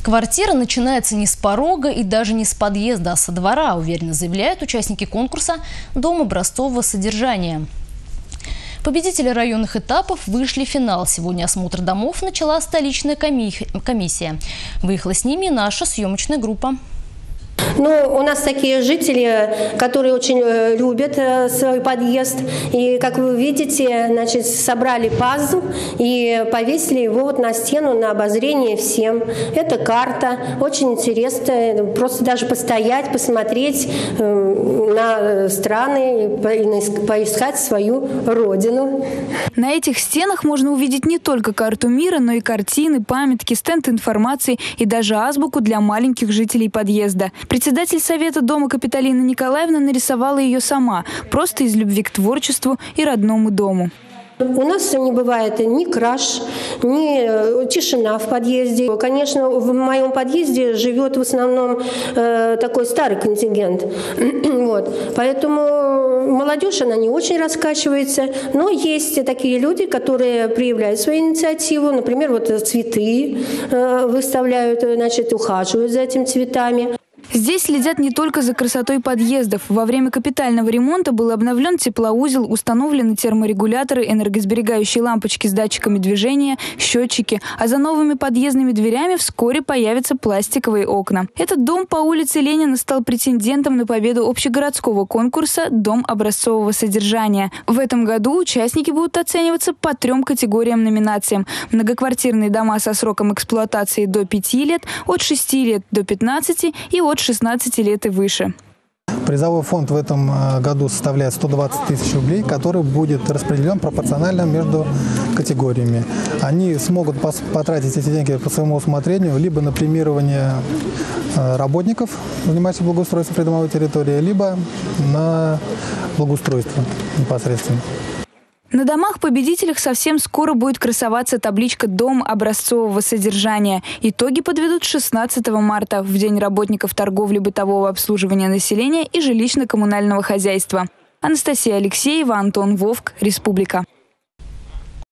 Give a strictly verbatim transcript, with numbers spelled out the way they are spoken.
Квартира начинается не с порога и даже не с подъезда, а со двора, уверенно заявляют участники конкурса «Дом образцового содержания». Победители районных этапов вышли в финал. Сегодня осмотр домов начала столичная комиссия. Выехала с ними наша съемочная группа. Ну, у нас такие жители, которые очень любят свой подъезд. И, как вы видите, значит, собрали пазл и повесили его вот на стену на обозрение всем. Это карта, очень интересно, просто даже постоять, посмотреть на страны и поискать свою родину. На этих стенах можно увидеть не только карту мира, но и картины, памятки, стенд информации и даже азбуку для маленьких жителей подъезда. Председатель совета дома Капитолина Николаевна нарисовала ее сама, просто из любви к творчеству и родному дому. У нас не бывает ни краж, ни тишина в подъезде. Конечно, в моем подъезде живет в основном э, такой старый контингент. Вот. Поэтому молодежь, она не очень раскачивается. Но есть такие люди, которые проявляют свою инициативу. Например, вот цветы э, выставляют, значит, ухаживают за этими цветами. Здесь следят не только за красотой подъездов. Во время капитального ремонта был обновлен теплоузел, установлены терморегуляторы, энергосберегающие лампочки с датчиками движения, счетчики. А за новыми подъездными дверями вскоре появятся пластиковые окна. Этот дом по улице Ленина стал претендентом на победу общегородского конкурса «Дом образцового содержания». В этом году участники будут оцениваться по трем категориям номинациям. Многоквартирные дома со сроком эксплуатации до пяти лет, от шести лет до пятнадцати и от шестнадцати лет и выше. Призовой фонд в этом году составляет сто двадцать тысяч рублей, который будет распределен пропорционально между категориями. Они смогут потратить эти деньги по своему усмотрению либо на премирование работников, занимающихся благоустройством придомовой территории, либо на благоустройство непосредственно. На домах-победителях совсем скоро будет красоваться табличка «Дом образцового содержания». Итоги подведут шестнадцатого марта, в День работников торговли, бытового обслуживания населения и жилищно-коммунального хозяйства. Анастасия Алексеева, Антон Вовк, Республика.